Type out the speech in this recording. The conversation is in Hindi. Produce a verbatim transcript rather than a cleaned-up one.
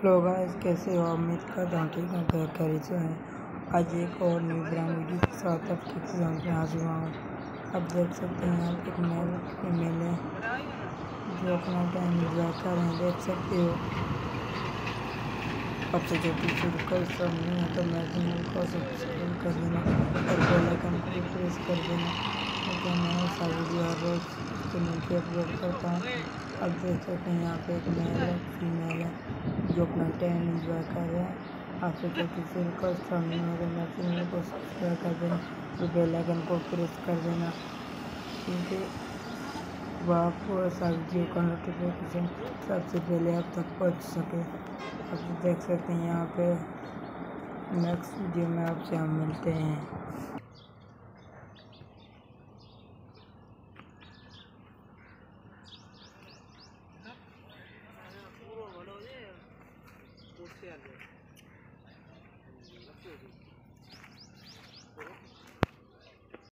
लोग गाइस, कैसे हो? उम्मीद करता हूँ ठीक है। खैरियत से हैं। आज एक और न्यू ब्रांड वीडियो के साथ आपके सामने हाजिर हुआ हूँ। आप देख सकते हैं यहाँ पे एक मेल फीमेल है जो अपना टाइम इंजॉय कर रहे हैं। देख सकते हो सबसे छोटी शुरू कर सब नहीं है तो मैं चैनल को सब्सक्राइब कर देना और बेल आइकन को भी प्रेस कर देना क्योंकि मैं ऐसा वीडियो हर रोज़ चैनल पे अपलोड करता हूँ। अब देख सकते हैं यहाँ पे एक मेल है, फीमेल है जो अपना टाइम इंजॉय कर रहे हैं। आपसे छोटी शुरू कर सब नहीं है तो मैं चैनल को सब्सक्राइब कर देना और बेल आइकन को प्रेस कर देना क्योंकि वह आपको ऐसा वीडियो का नोटिफिकेशन सबसे पहले आप तक पहुंच सके। आप देख सकते हैं यहाँ पे नेक्स्ट वीडियो में आपसे हम मिलते हैं।